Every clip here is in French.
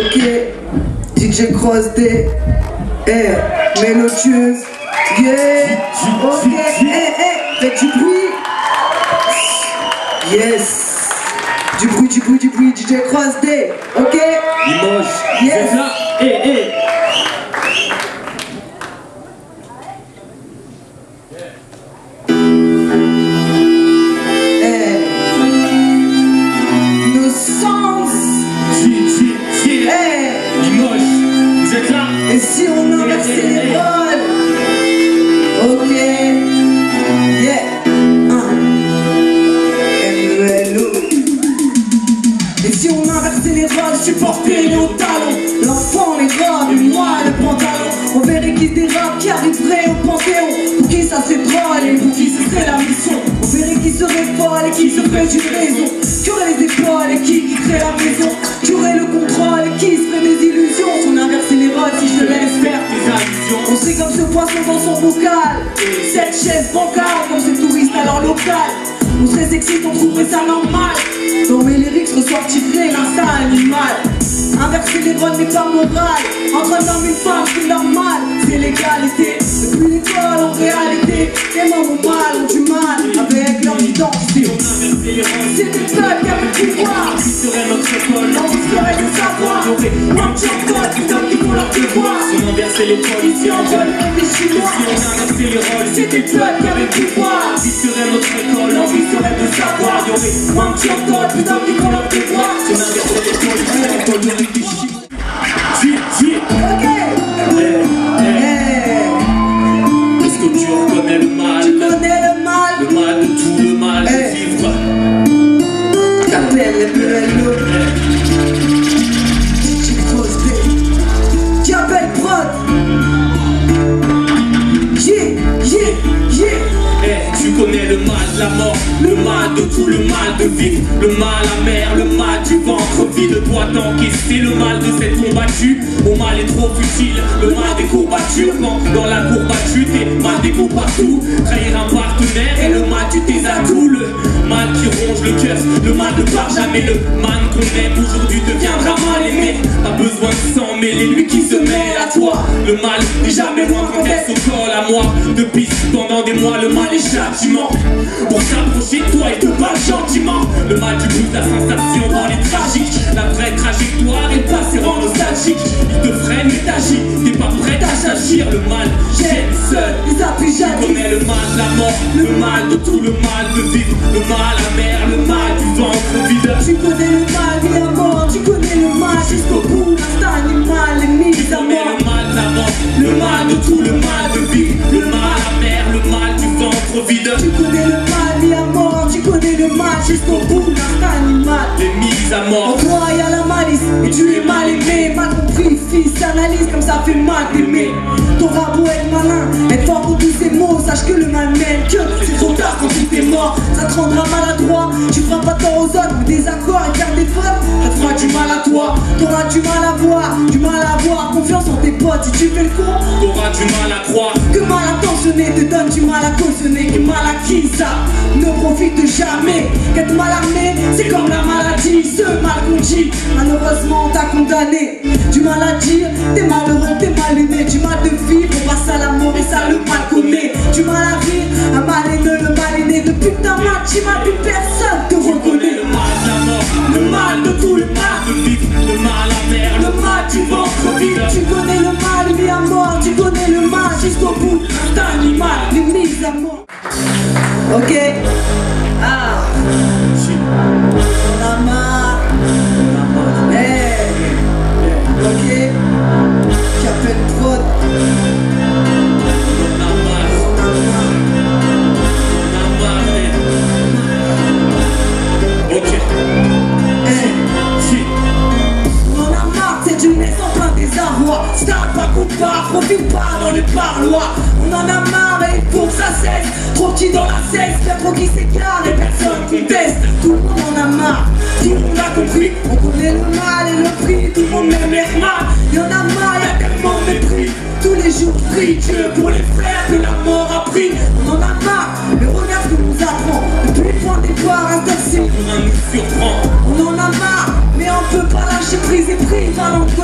Ok, DJ Cross D, mélodieuse, yeah. Ok, faites du bruit. Yes. Du bruit, DJ Cross D, ok. Limoges, yes. C'est là, Et si on inversait les rôles? Ok, yeah, M-E-L-O. Et si on inversait les rôles, supporter les hauts talons, l'enfant, les robes, et moi, le pantalon. On verrait qui se dérape, qui arriverait au panthéon. Pour qui ça serait drôle et pour qui ce serait la mission. On verrait qui serait folle et qui se ferait d'une raison. Qui aurait les épaules et qui quitterait la maison. Qui aurait le contrôle et qui se ferait des illusions. Si on inversait les rôles, si je te laisse faire tes allusions. On serait comme ce poisson dans son bocal, cette chaise bancale comme ce touriste à leur local. On serait sexy, on trouverait ça normal. Dans mes lyrics reçoivent tirés l'instinct animal. Inverser les rôles n'est pas moral. Entre un homme et une femme c'est normal. C'est l'égalité. Depuis l'école en réalité, les membres ont mal, ont du mal avec leur identité. on inversait les rôles. C'est des peuples qui avaient le pouvoir. Qui serait notre école? L'envie serait de savoir. Y'aurait Un petit code, putain qui font leur devoir. Si on inversait les rôles, Ici en vol, les chinois. Si on inversait les rôles, C'est des peuples qui avaient le pouvoir. qui serait notre école? L'envie serait de savoir. Y'aurait Un petit code, putain qui font leur devoir. Si on inversait les rôles, l'école y'aurait des chiffres. Ok. Est-ce que tu reconnais le mal? Tu connais le mal. Le mal de tout, le mal de vivre. T'appelles les PLO. DJ Cross D. Tu appelles prod. Yeah. Tu connais le mal de la mort, le mal de tout, le mal de vivre, le mal amer, le mal du ventre vide. Dois t'encaisser le mal de cette combattue. Mon mal est trop futile, le mal des courbatures. Quand dans la courbature t'es mal des coups partout. Trahir un partenaire et le mal du tes atouts. Le mal qui ronge le cœur, le mal ne part jamais. Le mal qu'on aime aujourd'hui deviendra mal aimé. Pas besoin de s'en mêler, lui qui se mêle à toi. Le mal n'est jamais loin quand elle se colle à moi. Depuis pendant des mois le mal est châtiment pour s'approcher de toi et te battre gentiment. Le mal du bout de la sensation rend les tragiques. La vraie trajectoire est passée rend nostalgique. Il te freine mais t'agis, t'es pas prêt à s'agir. Le mal gêne seul, Ils appuient tu jamais. connais le mal de la mort, le mal de tout, le mal de vivre, le mal amer, le mal du ventre vide. Tu connais le mal, vie à mort. Tu connais le mal jusqu'au bout. L'instinct animal, les mises à Tu connais mort. le mal de la mort, le mal de tout, le mal de vivre, le mal amer, le mal du ventre vide. Tu connais le mal, vie à mort. Tu connais le mal jusqu'au bout. L'instinct animal. Les mises à En mort. toi y a la malice et tu es mal aimé, mal compris, fils, analyse comme ça fait mal d'aimer. T'auras beau être malin, être fort pour tous ces mots, sache que le mal mène, que c'est trop tard quand tout est mort. Ça te rendra maladroit, tu feras pas tort aux autres, ou des accords et garde des fautes, ça te fera du mal à toi. T'auras du mal à voir, du mal à avoir confiance en tes potes. Si tu fais le con, T'auras du mal à croire. que mal intentionné te donne du mal à cautionner, que mal acquis ça ne profite jamais. Qu'être mal armé, c'est comme la maladie, ce mal qu'on dit, malheureusement on t'a condamné. Du mal à dire, t'es malheureux, t'es mal aimé. Du mal de vivre, on passe à l'amour et ça le mal connaît. Du mal à rire, un mal haineux, le mal est né. Depuis que t'as mal, tu mal, plus personne te Tu reconnaît. connais le mal de la mort, le mal de tout, le mal de vivre, le mal amer, le mal du ventre vide. Tu connais le mal, vie à mort. Tu connais le mal jusqu'au bout. L'instinct animal, les mises à mort. Ok. Ah. On a marre. Ok. J'appelle prod. On a marre, on a marre. Ok. Si. On en a marre, c'est une naissance en plein désarroi. Start pas, coupe pas, profite pas dans les parloirs. On en a marre et il faut que ça cesse. Trop petit dans la cesse, bien trop qui s'écarte et personne conteste. Tout le monde en a marre, tout le monde a compris. On connaît le mal et le prix, tout le monde aime les mal. Y'en a marre, y'a tellement de mépris. Tous les jours prie Dieu pour les frères que la mort a pris. On en a marre, mais regarde ce que nous apprend. Depuis le point de départ, interdit. On nous surprend. On en a marre, mais on peut pas lâcher prise et prise à l'encontre.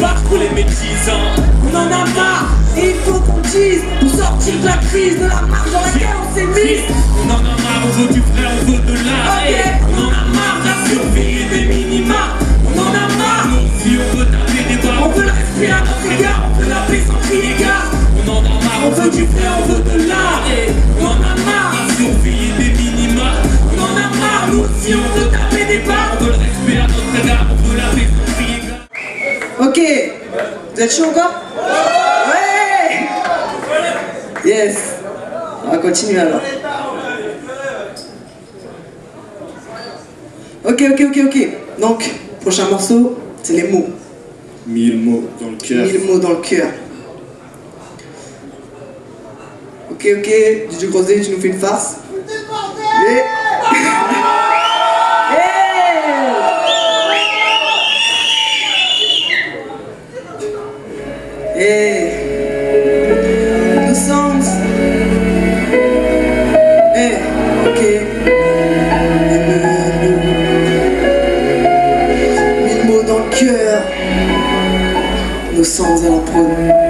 barres pour les médisants. On en a marre, et il faut qu'on dise, pour sortir de la crise, de la marque dans laquelle on s'est mis. On en a marre, on veut du vrai, on veut de l'art. On en a marre de la survie et des minima. On en a marre, nous aussi on veut taper des barres. On veut le respect à notre égard, on veut la paix sans crier gare. On en a marre, on veut du vrai, on veut de l'art. On en a marre, la survie et des minima. On en a marre, nous aussi on veut taper des barres. On veut le respect à notre égard, on veut la paix sans crier gare. Ok, vous êtes chaud encore? Ouais. Yes. On va continuer alors. Ok. Donc, prochain morceau, c'est les mots. 1000 mots dans le cœur. 1000 mots dans le cœur. Ok, DJ Grosé, tu nous fais une farce. Yeah. Nous sommes. Ok. 1000 mots dans le cœur. Nous sommes à la prod.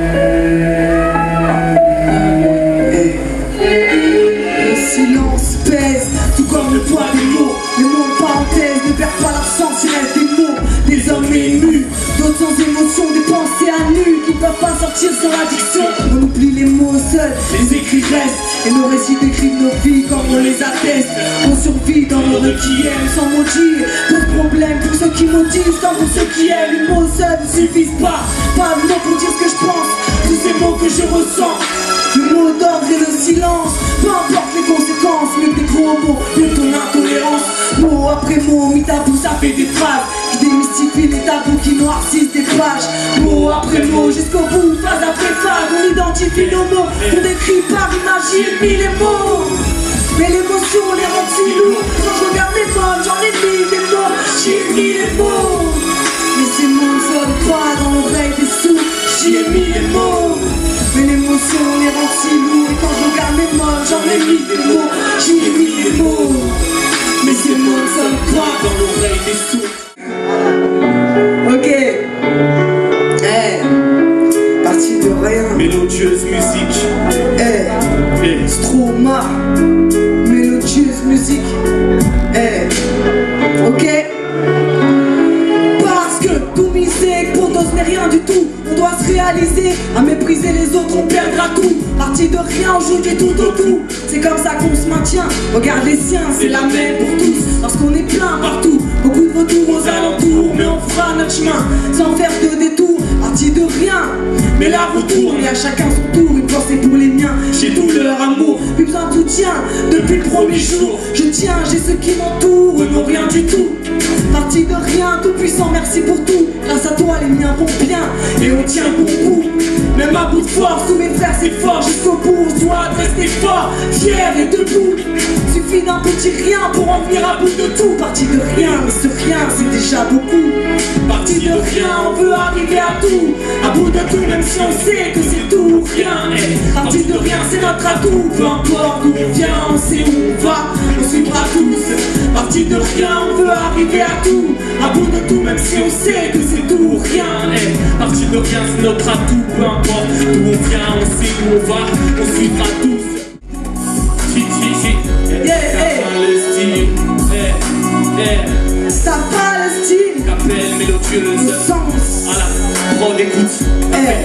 Le silence pèse, tout comme le poids des mots. Les mots en parenthèse ne perdent pas leur sens, il reste des mots. Les hommes émus, d'autres sans émotion, des pensées à nu qui ne peuvent pas sortir sans l'addiction. On oublie les mots seuls, les écrits restent. Et nos récits décrivent nos vies comme on les atteste. On survit dans nos requiem sans maudire. Pas de problème pour ceux qui maudissent, comme pour ceux qui aiment. Les mots seuls ne suffisent pas. Pas de mots pour dire ce que je pense, tous ces mots que je ressens. Le mot d'ordre et le silence, peu importe les conséquences. Mieux que des gros mots, mieux que ton intolérance. Mot après mot, mis tabou, ça fait des phrases qui démystifient les tabous qui noircissent des pages. Mot après mot, jusqu'au bout, phase après phase. On identifie nos mots, on décrit par imagine mis les mots. Mais l'émotion les rend si lourds. Quand je regarde les mots, j'en ai mis des mots. J'y ai mis les mots. Mais ces mots ne sonnent pas dans l'oreille des sourds. J'y ai mis les mots. Mais l'émotion les rend si lourds. Et quand je regarde mes mots, j'en ai mis des mots. J'y ai mis les mots. Mais ces mots ne sonnent pas dans l'oreille des sourds. Ok. Parti de rien. Mélodieuse musique. Stroma. Mélodieuse musique. Ok. Parce que tout miser, pour d'autres n'est rien du tout. On doit se réaliser, à mépriser les autres, on perdra tout. Parti de rien, on joue du tout au tout. C'est comme ça qu'on se maintient. Regarde les siens, c'est la même pour tous. Parce qu'on est plein partout, beaucoup de retours aux alentours. Mais on fera notre chemin, sans faire de détour. Parti de rien, mais la route tourne. Et à chacun son tour, une pensée pour les miens. J'ai tout leur amour, plus besoin de soutien. Depuis le premier jour, je tiens, j'ai ceux qui m'entourent, non rien du tout. Parti de rien, tout puissant, merci pour tout. Grâce à toi, les miens vont bien, et on tient bon bout. Même à bout de force, tous mes frères c'est fort jusqu'au bout. On doit rester fort, fier et debout. Suffit d'un petit rien pour en venir à bout de tout. Parti de rien, mais ce rien c'est déjà beaucoup. Parti de rien, on veut arriver à tout. À bout de tout, même si on sait que c'est tout ou rien. Parti de rien, c'est notre atout. Peu importe d'où on vient, on sait où on va, on suivra tous. Parti de rien, on veut arriver à tout. À bout de tout, même si on sait que c'est tout ou rien. Parti de rien, c'est notre atout. Peu importe d'où on vient, on sait où on va, on suivra tous. Le style, ça pas le style. Capelle mélodieuse. Sens. À la prod écoute.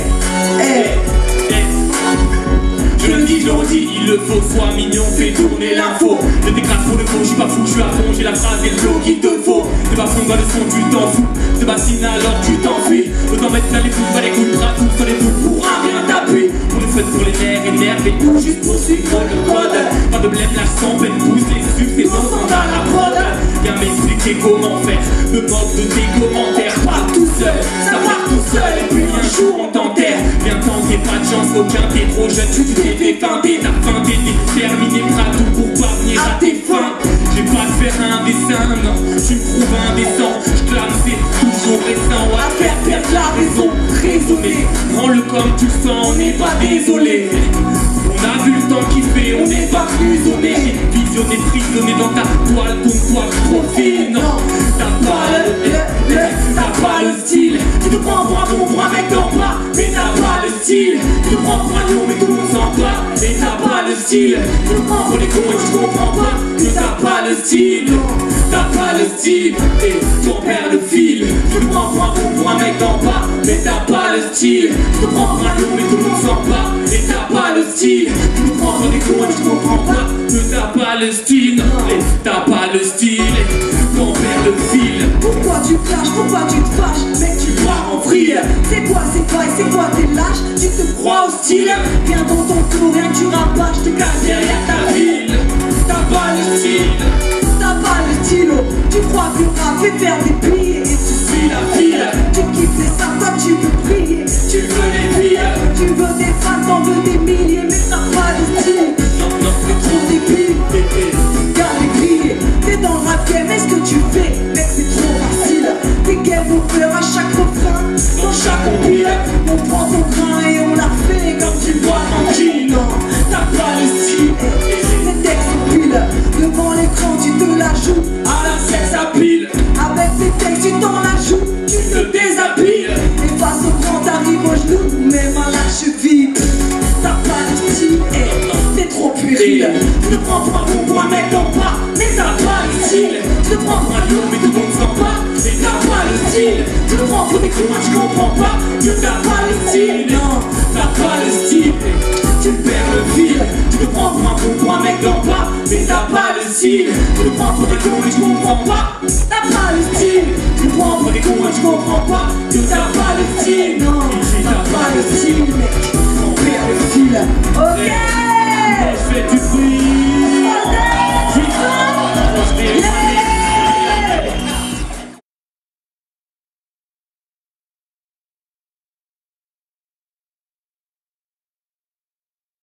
Je le dis, je le redis, il le faut, sois mignon, fais tourner l'info. Ne t'écrase pour le fond, je suis pas fou, je suis à fond, j'ai la phrase et le flow qu'il te faut. C'est pas fond, va le son, tu t'en fous. C'est bassine alors tu t'enfuis. Autant mettre plein les coups, va les coups, tout, sur les coups pour un rien t'appuie. On le fait pour les nerfs énervés, juste pour suivre le code. Pas de blême, lâche sans peine, pousse les succès sans à la prod. Viens m'expliquer comment faire, me moque de tes commentaires. Pas tout seul, ça part tout seul, et puis un jour on t'enterre. Viens tenter, pas de chance, aucun t'es trop jeune, tu t'es feinté, t'as feinté, t'es terminé, prêt à tout pour parvenir à tes fins. J'ai pas de faire un dessin, non, tu me trouves indécent. Je clame, c'est toujours récent, à faire perdre la raison. Raisonner, prends-le comme tu le sens, on n'est pas désolé. On a vu le temps qu'il fait, on n'est pas prisonnier. Visionné, prisonnier dans ta toile, ton toile trop fine. Non, t'as pas le style, tu te prends pour un bon prends pour un lion mais tout le monde s'en bat. Et t'as pas le style. Tu me prends pour les cons et tu comprends pas que t'as pas le style. T'as pas le style et ton père le file. Tu me prends pour un con, pour un mec d'en bas, mais t'as pas le style. Tu me prends pour un lion mais tout le monde s'en bat. Et t'as pas le style. Tu me prends pour des cons et tu comprends pas que t'as pas le style. Et t'as pas le style et ton père le file. Pourquoi tu flashes, pourquoi tu te fâches? Mec, tu Crois en vrille. c'est quoi, c'est quoi, t'es lâche? Tu te crois au style? Viens dans ton tour, rien que tu rapages, je te casse derrière ta ville. T'as pas le style. T'as pas le stylo, tu crois que le rap fait faire des plis et tu Suis la file. tu kiffes les ça, toi tu veux briller. Tu veux les filles. Tu veux des fans, t'en veux des milliers, mais t'as pas le style. Non, non, T'es trop débile, regarde les grillés. T'es dans le rap game, est-ce que tu fais? Mec, c'est trop facile. T'es game over à chaque refrain, dans chaque compil. on prend ton grain et on la fait comme Tu vois tranquille. non. T'as pas le style. Les textes sont pile, devant l'écran tu te la joues. À la sexe à pile. Avec ces textes tu t'en la joues. Tu te déshabilles. Et face au grand t'arrives au genou, même à la cheville. T'as pas de style, t'es trop puéril. Je te prends pour un con, pour un mec d'en bas, mais t'as pas le style. Je te prends pour un lion mais tout le monde s'en bat. Mais t'as pas le style. Je te prends pour des cons, je comprends pas que t'as pas le style. Non, T'as pas le style. Tu perds le fil. Tu te prends pour un con, pour un mec d'en bas, mais t'as pas le style. Je te prends pour des cons et je comprends pas. t'as pas le style. Tu te prends pour des cons et je comprends pas que t'as pas le style. Non, t'as pas le style, mec. On perd le fil. Ok.